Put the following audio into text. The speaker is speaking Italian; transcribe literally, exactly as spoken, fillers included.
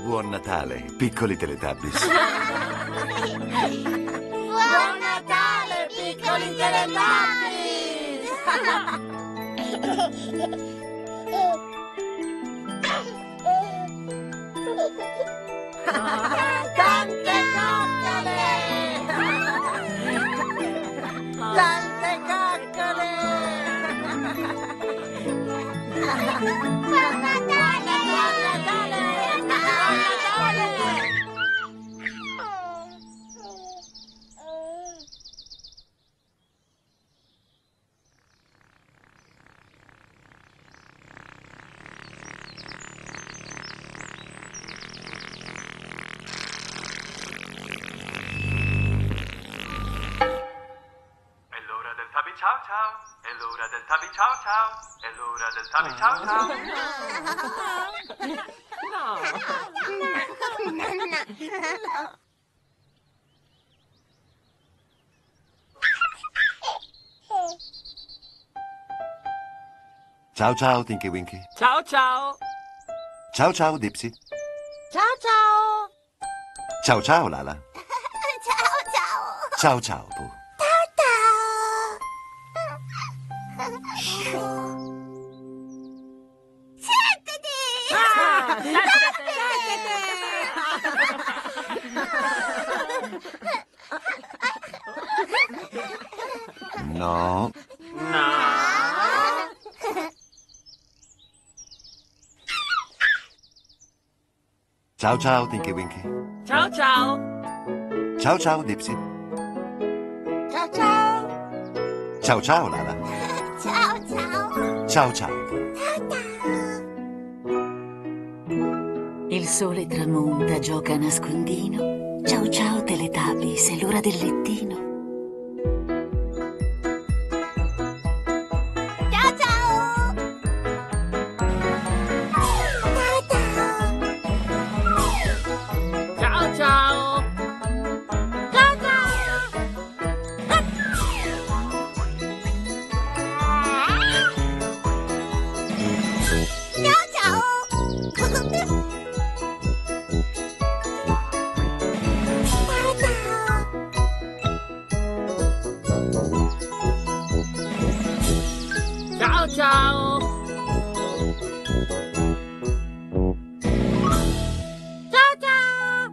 Buon Natale, piccoli Teletubbies. Buon Natale, piccoli Teletubbies! Tante coccole! Tante coccole! Buon Natale! Buon Natale! Buon Natale! Ciao ciao, è l'ora del Tabi ciao ciao, è l'ora del Tabi ciao ciao. Ciao ciao, Tinky Winky. Ciao ciao. Ciao ciao, Dipsy. Ciao ciao! Ciao ciao, Lala. Ciao ciao! Ciao ciao, Pooh. Settiti! Ah, No. No. Ciao ciao, Tinky Winky. Ciao ciao. Ciao ciao, Dipsy. Ciao ciao! Ciao ciao, Lala. Ciao ciao! Ciao ciao, Pooh. Il sole tramonta, gioca a nascondino. Ciao ciao Teletubbies, è l'ora del lettino. Ciao ciao! Ciao ciao. Ciao ciao! Ciao ciao! Ciao ciao. Ciao ciao!